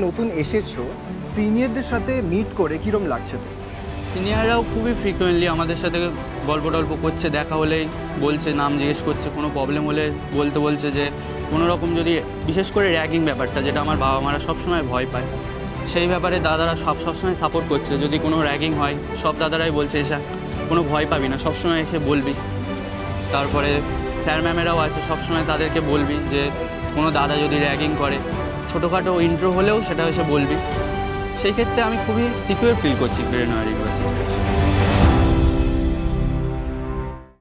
নতুন এসেছো, সিনিয়রদের সাথে মিট করে কীরকম লাগছে তো? সিনিয়ররাও খুবই ফ্রিকোয়েন্টলি আমাদের সাথে গল্প টল্প করছে, দেখা হলেই বলছে, নাম জিজ্ঞেস করছে, কোনো প্রবলেম হলে বলছে যে কোনো রকম যদি, বিশেষ করে র্যাগিং ব্যাপারটা যেটা আমার বাবা মারা সবসময় ভয় পায়, সেই ব্যাপারে দাদারা সবসময় সাপোর্ট করছে। যদি কোনো র্যাগিং হয় সব দাদারাই বলছে এসে কোনো ভয় পাবি না, সবসময় এসে বলবি। তারপরে স্যার ম্যামেরাও আছে, সবসময় তাদেরকে বলবি যে কোনো দাদা যদি র্যাগিং করে, ছোটোখাটো ইন্ট্রো হলেও সেটা এসে বলবি। সেই ক্ষেত্রে আমি খুবই সিকিউর ফিল করছি ব্রেনওয়্যার ইউনিভার্সিটিতে।